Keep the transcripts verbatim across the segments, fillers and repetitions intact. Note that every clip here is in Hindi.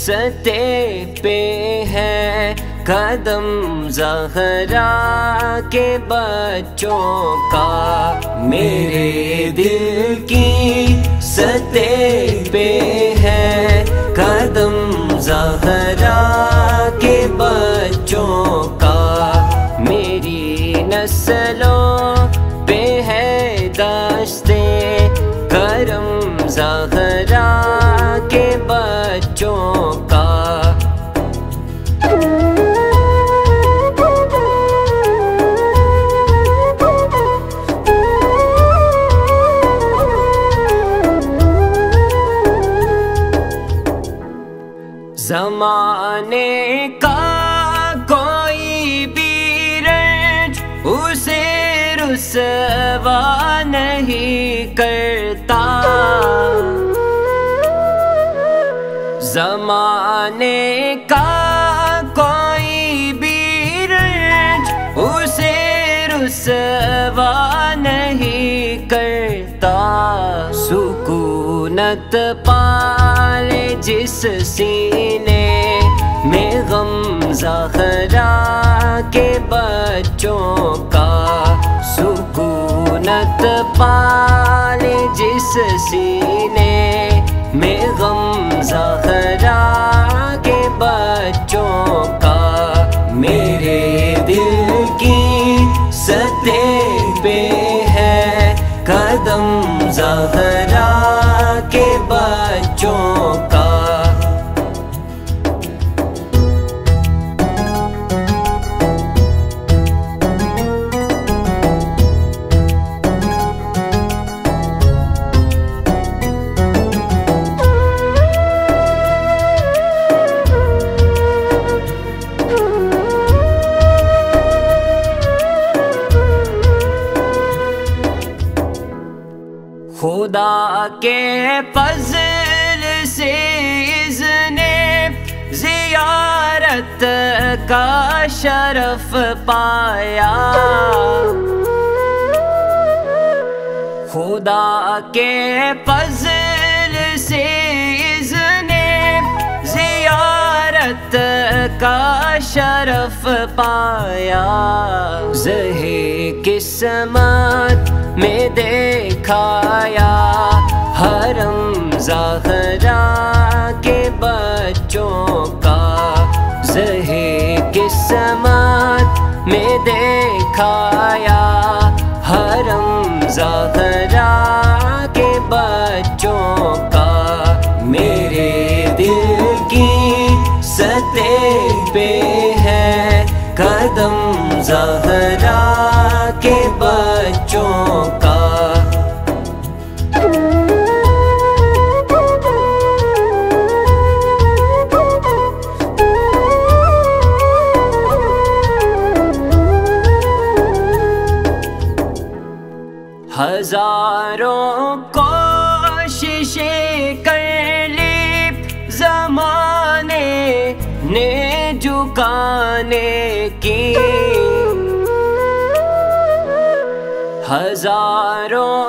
सते पे है कदम ज़हरा के बच्चों का। मेरे दिल की सते पे है कदम ज़हरा के बच्चों का। मेरी नस्लों पे है दस्ते करम ज़हरा के बच्चों का। ज़माने का कोई भी रंज उसे रुसवा नहीं करता। ज़माने का कोई भी रंज उसे रुसवा नहीं करता। सुकूनत पाले जिस सीने में गम ज़हरा के बच्चों का। सुकूनत पाले जिस सीने में गम ज़हरा के बच्चों का। मेरे दिल की सते पे है कदम ज़हरा के बच्चों का। खुदा के फज़ल से इसने ज़ियारत का शरफ पाया। खुदा के फज़ल से इसने ज़ियारत का शरफ पाया। ज़हे किस्मत में देखाया हरम ज़हरा के बच्चों का। ज़हे किस्मत में देखाया हरम ज़हरा के बच्चों का। मेरे दिल की सते पे है कदम ज़हरा के बच्चों का। हजारों कोशिशें कर ली ज़माने ने झुकाने की। हजारों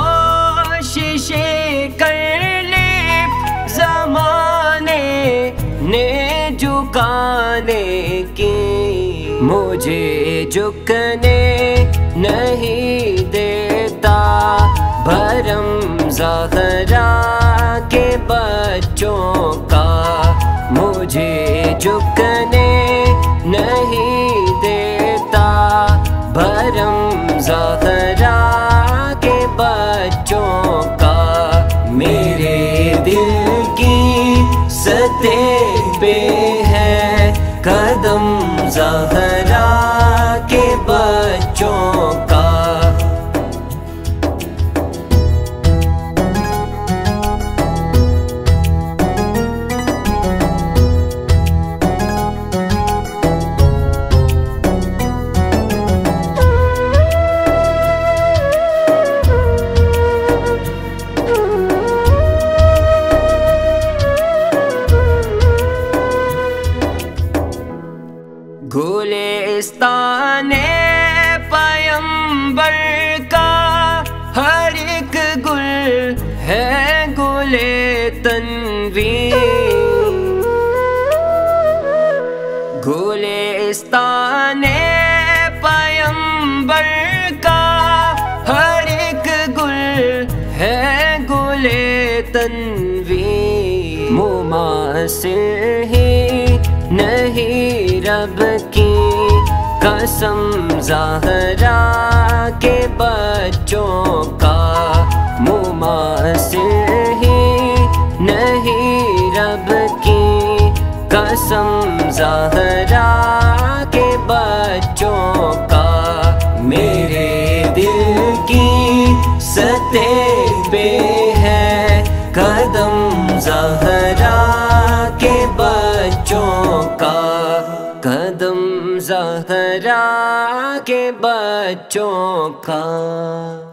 कोशिशें कर ली ज़माने ने झुकाने की। मुझे झुकने नहीं देता भरम ज़हरा के बच्चों का। मुझे झुकने नहीं देता भरम ज़हरा के बच्चों का। मेरे दिल की सते पे है कदम ज़हरा के बच्चों का। गुलिस्ताने पैगंबर का हर एक गुल है गुले तन्वीर। गुलिस्ताने पैगंबर का हर एक गुल है गुले तन्वीर। मुमासिल ही नहीं रब की कसम ज़हरा के बच्चों का। मुमासिल ही नहीं रब की कसम ज़हरा के बच्चों का। मेरे दिल की सतह पे है कदम ज़हरा के बच्चों का। कदम ज़हरा के बच्चों का।